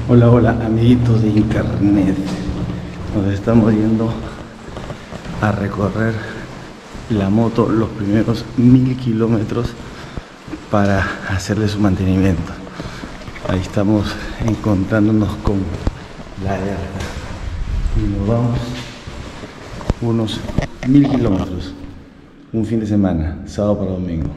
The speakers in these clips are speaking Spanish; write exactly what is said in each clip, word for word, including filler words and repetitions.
Hola, hola, amiguitos de internet. Nos estamos yendo a recorrer la moto los primeros mil kilómetros para hacerle su mantenimiento. Ahí estamos encontrándonos con la Herta y nos vamos unos mil kilómetros, un fin de semana, sábado para domingo.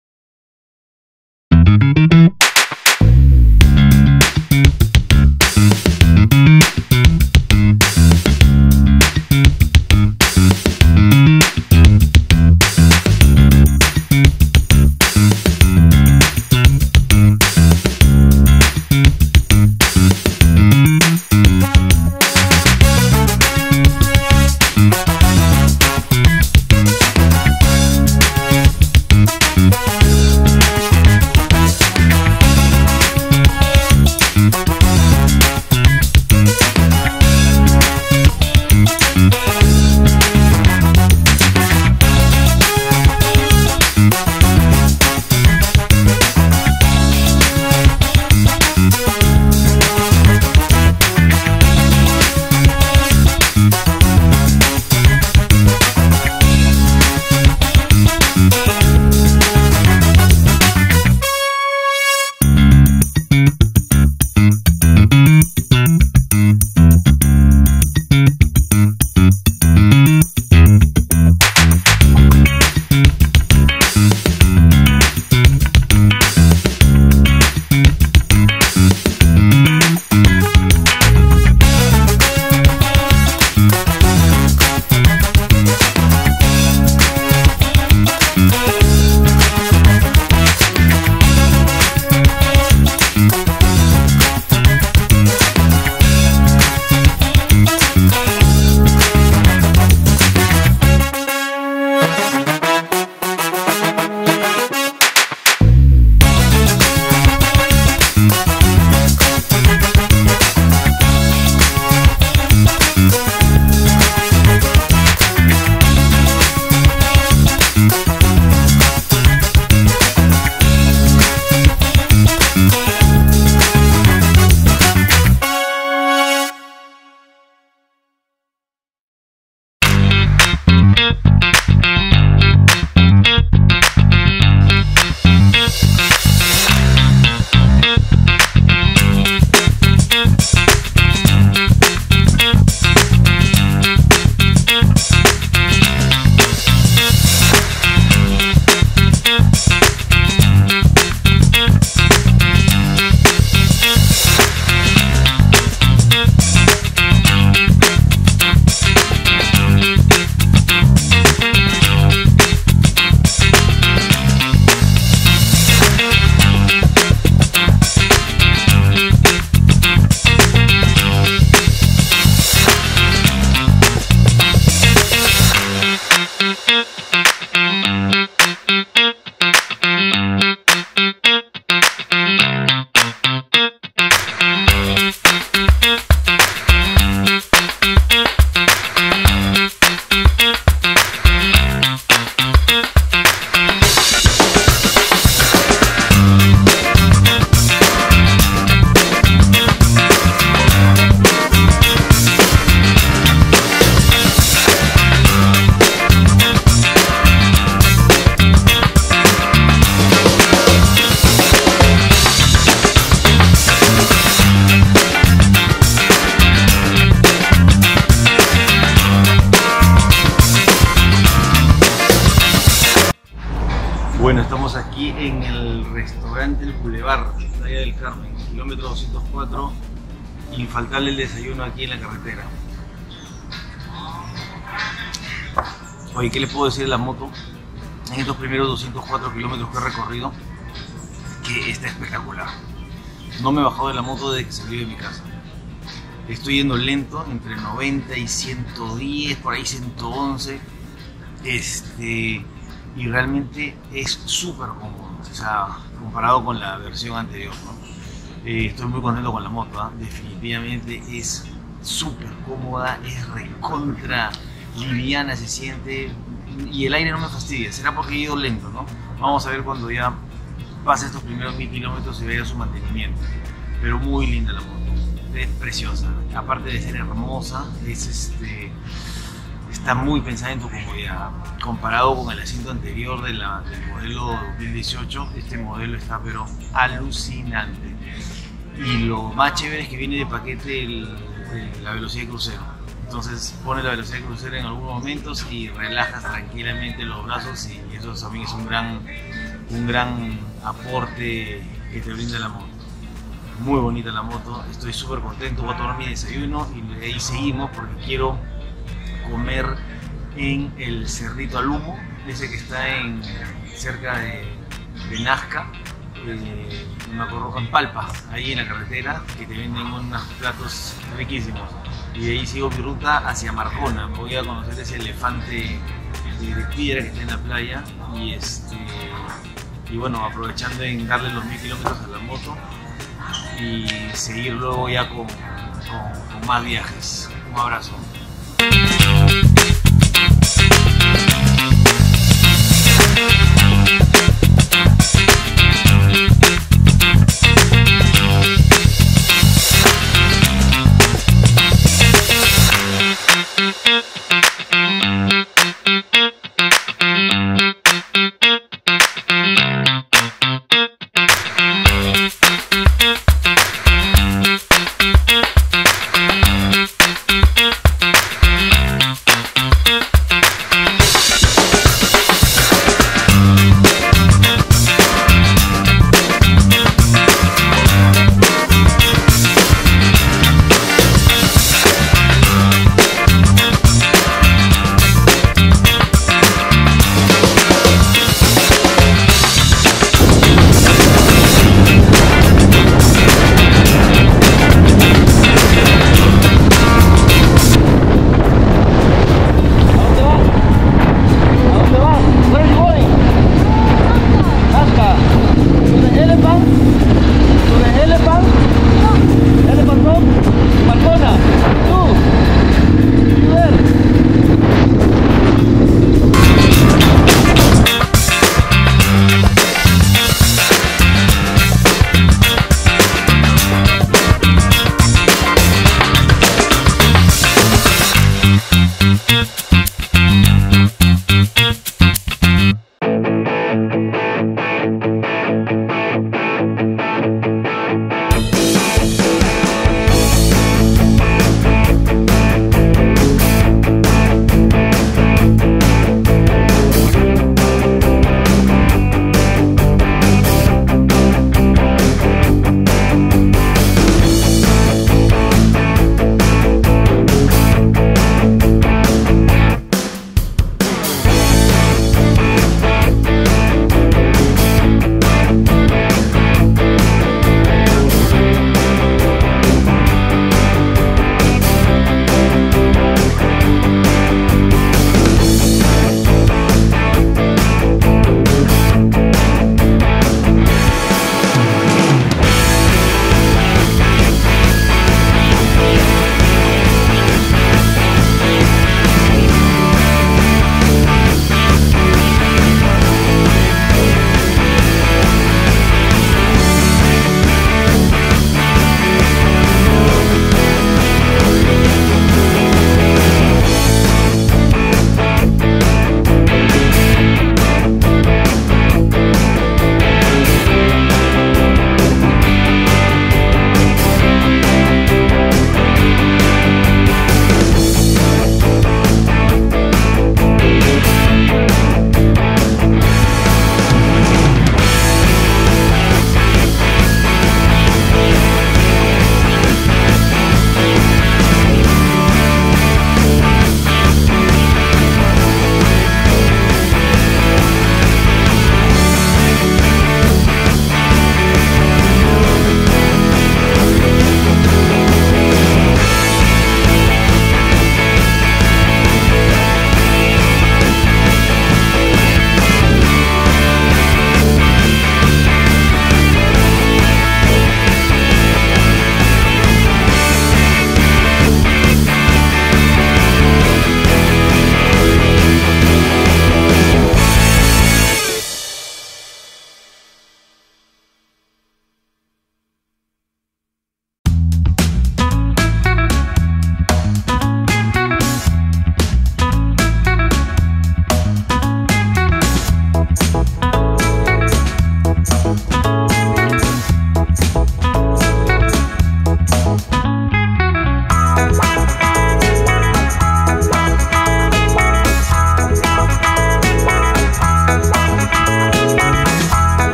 Bueno, estamos aquí en el restaurante El Boulevard, Playa del Carmen, kilómetro doscientos cuatro, infaltable el desayuno aquí en la carretera. Oye, ¿qué les puedo decir de la moto? En estos primeros doscientos cuatro kilómetros que he recorrido, que está espectacular. No me he bajado de la moto desde que salí de mi casa. Estoy yendo lento, entre noventa y ciento diez, por ahí ciento once. Este... y realmente es súper cómodo, o sea, comparado con la versión anterior, ¿no? Eh, estoy muy contento con la moto, ¿eh? Definitivamente es súper cómoda, es recontra liviana, se siente, y el aire no me fastidia. Será porque he ido lento, ¿no? Vamos a ver cuando ya pase estos primeros mil kilómetros y vaya su mantenimiento, pero muy linda la moto. es preciosa. Aparte de ser hermosa, es este, está muy pensada en tu comodidad. Comparado con el asiento anterior de la, del modelo dos mil dieciocho, este modelo está pero alucinante. Y lo más chévere es que viene de paquete el, el, la velocidad de crucero. Entonces pones la velocidad de crucero en algunos momentos y relajas tranquilamente los brazos, y eso también es un gran, un gran aporte que te brinda la moto. Muy bonita la moto, estoy súper contento. Voy a tomar mi desayuno y de ahí seguimos porque quiero comer en el Cerrito al Humo, ese que está en, cerca de, de Nazca, eh, me acuerdo, en Palpa, ahí en la carretera, que te venden unos platos riquísimos. Y de ahí sigo mi ruta hacia Marcona. Voy a conocer ese elefante de, de piedra que está en la playa, y, este, y bueno, aprovechando en darle los mil kilómetros a la moto y seguir luego ya con, con, con más viajes. Un abrazo.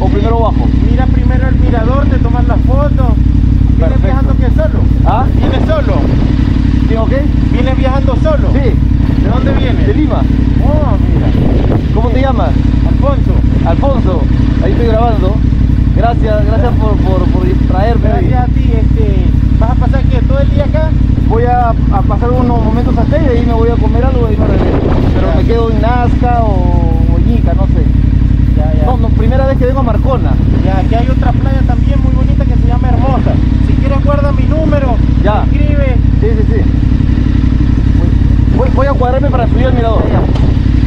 o primero bajo? Mira primero el mirador, te tomas la foto. ¿Vienes Perfecto. viajando qué solo? ¿Ah? ¿Vienes solo? ¿Tengo qué? ¿Vienes viajando solo? Sí. ¿De dónde vienes? De Lima. Oh, mira. ¿Cómo te llamas? Alfonso. Alfonso. Ahí estoy grabando. Gracias, gracias por, por, por traerme. Gracias a ti. Este, ¿vas a pasar qué? ¿Todo el día acá? Voy a, a pasar unos momentos acá y de ahí me voy a comer algo y me regreso. Pero Ya. me quedo en Nazca o, o Ica, no sé. Ya, ya. No, no, primera vez que vengo a Marcona. Ya, aquí hay otra playa también muy bonita que se llama Hermosa. Si quieres guarda mi número, Ya. escribe. Sí, sí, sí. Voy, voy a cuadrarme para subir al mirador. Ya, ya.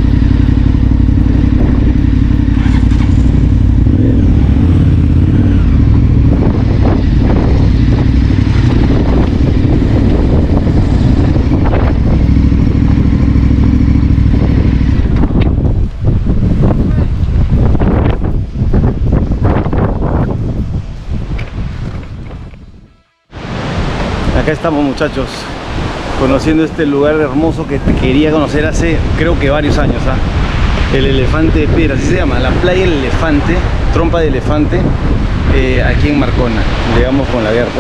Acá estamos, muchachos, conociendo este lugar hermoso que quería conocer hace creo que varios años. ¿ah? El Elefante de Piedra, así se llama, la playa del Elefante, trompa de elefante, eh, aquí en Marcona. Llegamos con la Berta.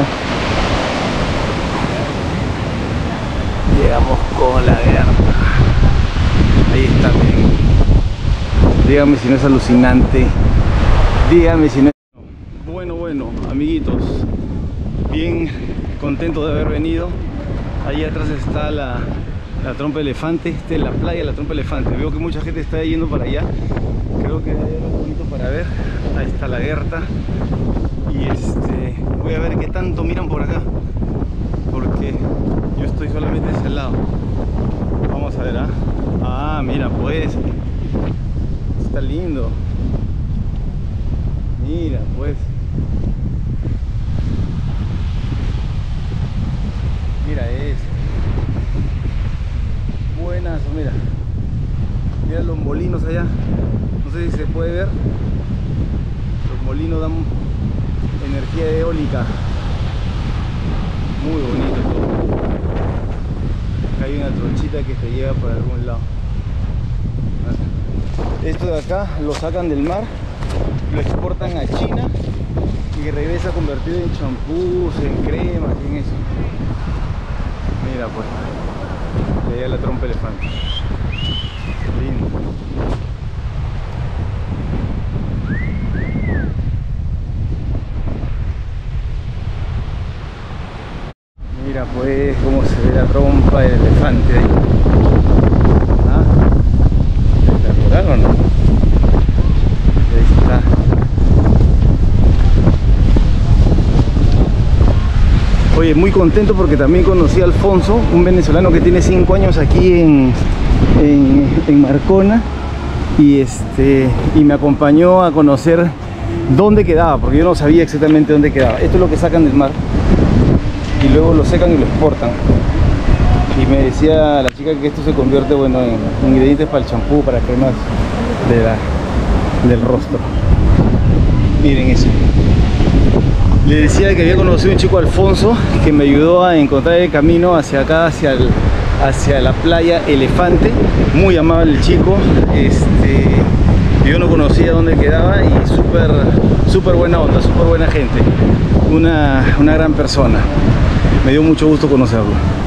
Llegamos con la Berta. Ahí está, miren. Dígame si no es alucinante. Dígame si no es... Bueno, bueno, amiguitos, bien contento de haber venido. Ahí atrás está la, la trompa de elefante. Esta es la playa de la trompa de elefante. Veo que mucha gente está yendo para allá. Creo que hay algo bonito para ver. Ahí está la Berta. Y este, voy a ver qué tanto miran por acá, porque yo estoy solamente de ese lado. Vamos a ver, ¿ah? Ah, mira, pues está lindo. Mira, pues. Mira esto. Buenas, mira. Mira los molinos allá. No sé si se puede ver. Los molinos dan energía eólica. Muy bonito todo. Acá hay una tronchita que te lleva por algún lado. Esto de acá lo sacan del mar, lo exportan a China y regresa convertido en champús, en cremas y en eso. Mira pues, y allá la trompa elefante. Lindo. Mira pues cómo se ve la trompa del elefante ahí. ¿Ah? ¿Espectacular o no? Ahí está. Oye, muy contento porque también conocí a Alfonso, un venezolano que tiene cinco años aquí en, en, en Marcona, y, este, y me acompañó a conocer dónde quedaba, porque yo no sabía exactamente dónde quedaba. Esto es lo que sacan del mar y luego lo secan y lo exportan. Y me decía la chica que esto se convierte, bueno, en ingredientes para el champú, para cremas de la, del rostro. Miren eso. Le decía que había conocido a un chico, Alfonso, que me ayudó a encontrar el camino hacia acá, hacia, el, hacia la playa Elefante. Muy amable el chico. Este, yo no conocía dónde quedaba y súper súper buena onda, súper buena gente. Una, una gran persona. Me dio mucho gusto conocerlo.